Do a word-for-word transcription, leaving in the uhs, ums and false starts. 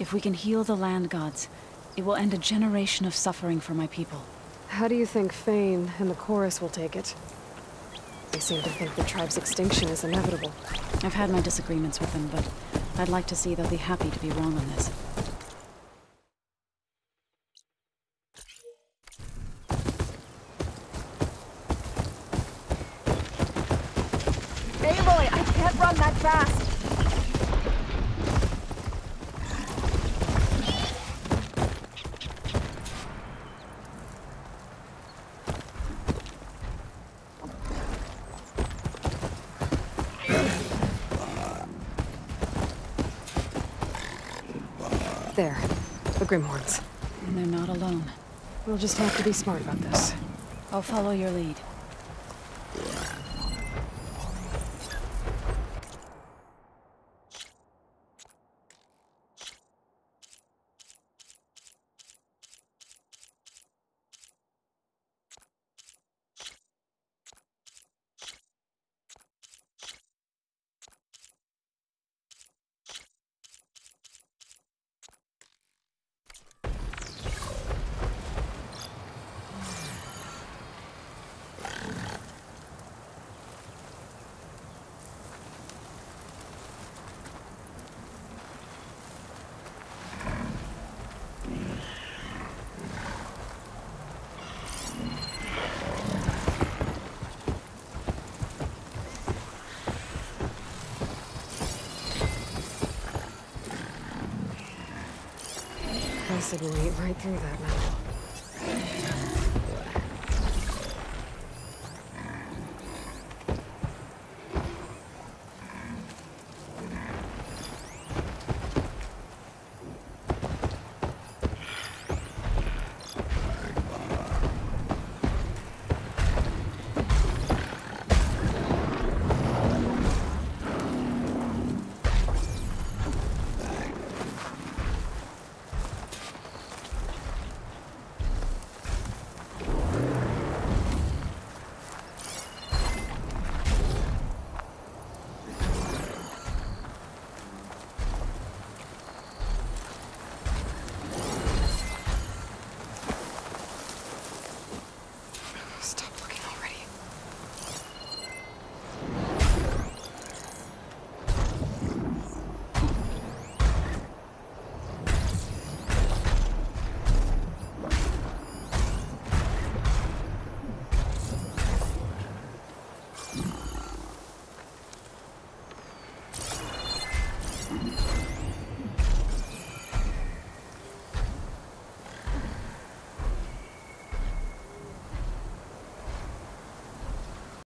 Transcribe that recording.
If we can heal the land gods, it will end a generation of suffering for my people. How do you think Fane and the chorus will take it? They seem to think the tribe's extinction is inevitable. I've had my disagreements with them, but I'd like to see they'll be happy to be wrong on this. Aloy, I can't run that fast! There. The Grimhorns. And they're not alone. We'll just have to be smart about this. I'll follow your lead. I said we'll eat right through that now.